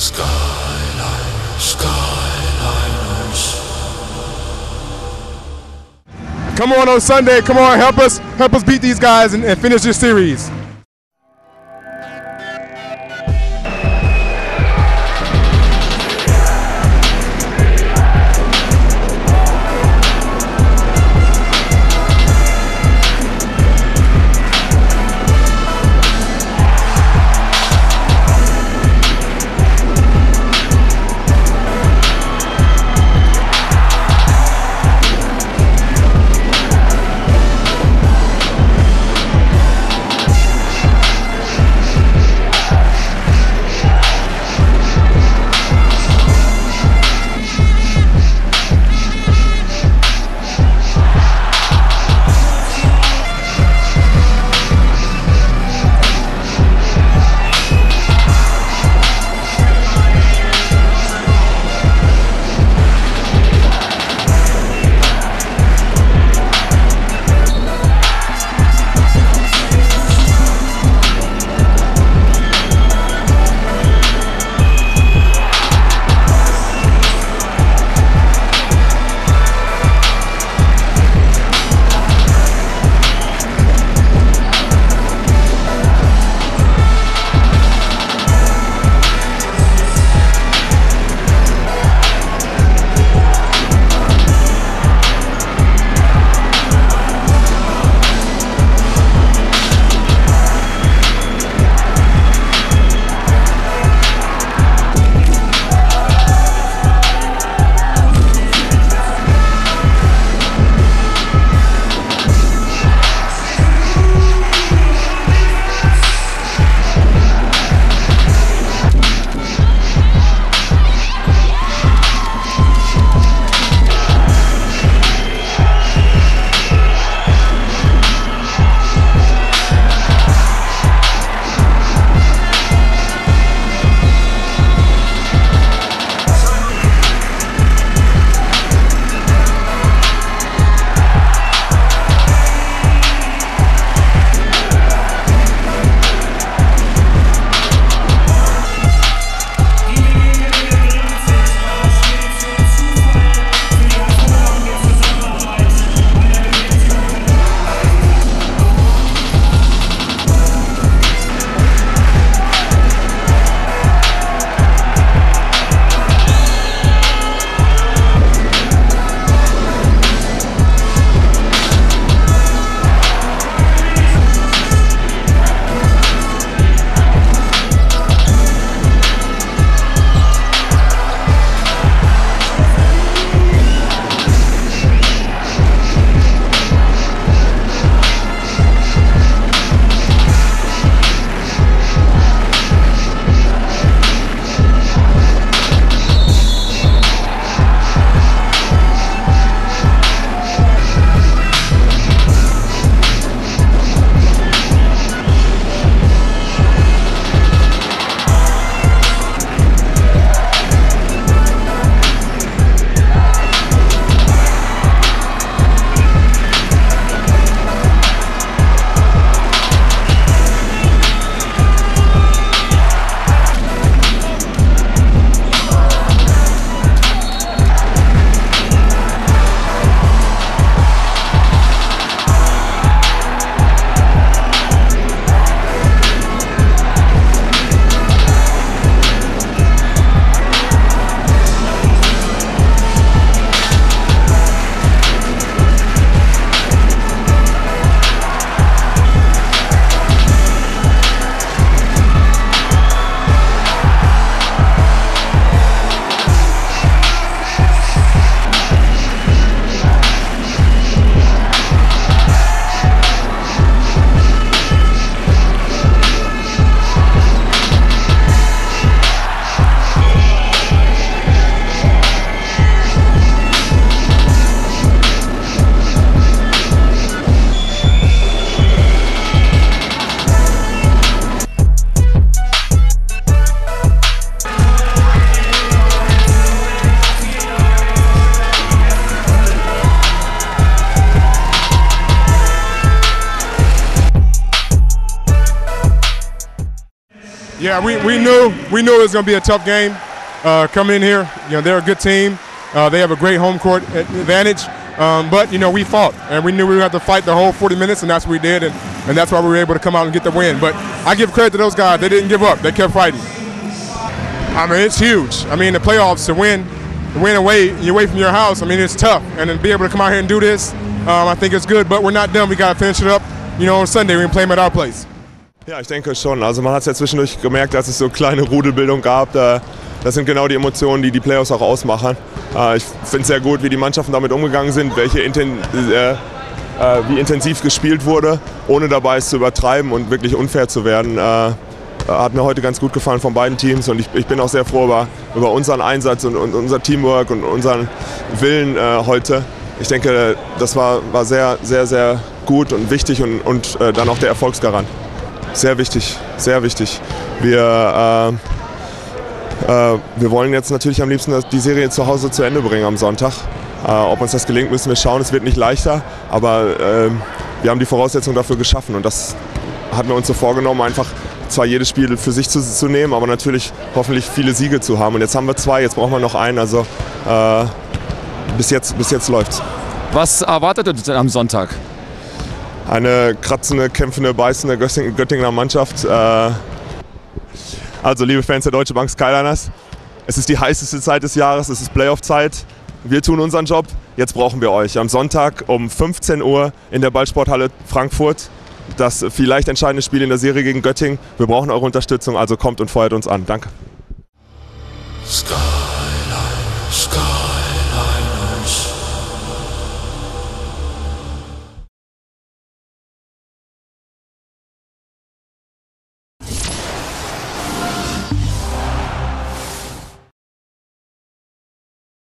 Come on Sunday, come on, help us beat these guys and finish this series. Yeah, we knew it was going to be a tough game coming in here. You know, they're a good team. They have a great home court advantage. But, you know, we fought, and we knew we would have to fight the whole 40 minutes, and that's what we did, and that's why we were able to come out and get the win. But I give credit to those guys. They didn't give up. They kept fighting. I mean, it's huge. I mean, the playoffs, to win away, you're away from your house, I mean, it's tough. And to be able to come out here and do this, I think it's good. But we're not done. We got to finish it up, you know, on Sunday. We can play them at our place. Ja, ich denke schon. Also man hat es ja zwischendurch gemerkt, dass es so kleine Rudelbildung gab. Das sind genau die Emotionen, die die Playoffs auch ausmachen. Ich finde es sehr gut, wie die Mannschaften damit umgegangen sind, wie intensiv gespielt wurde, ohne dabei es zu übertreiben und wirklich unfair zu werden. Hat mir heute ganz gut gefallen von beiden Teams und ich bin auch sehr froh über unseren Einsatz und unser Teamwork und unseren Willen heute. Ich denke, das war sehr, sehr, sehr gut und wichtig und dann auch der Erfolgsgarant. Sehr wichtig, sehr wichtig. Wir wollen jetzt natürlich am liebsten die Serie zu Hause zu Ende bringen am Sonntag. Ob uns das gelingt, müssen wir schauen. Es wird nicht leichter, aber wir haben die Voraussetzungen dafür geschaffen und das hatten wir uns so vorgenommen, einfach zwar jedes Spiel für sich zu nehmen, aber natürlich hoffentlich viele Siege zu haben. Und jetzt haben wir 2, jetzt brauchen wir noch einen. Also bis jetzt läuft's. Was erwartet ihr denn am Sonntag? Eine kratzende, kämpfende, beißende Göttinger Mannschaft. Also liebe Fans der Deutsche Bank Skyliners, es ist die heißeste Zeit des Jahres, es ist Playoff-Zeit. Wir tun unseren Job, jetzt brauchen wir euch. Am Sonntag um 15 Uhr in der Ballsporthalle Frankfurt. Das vielleicht entscheidende Spiel in der Serie gegen Göttingen. Wir brauchen eure Unterstützung, also kommt und feuert uns an. Danke.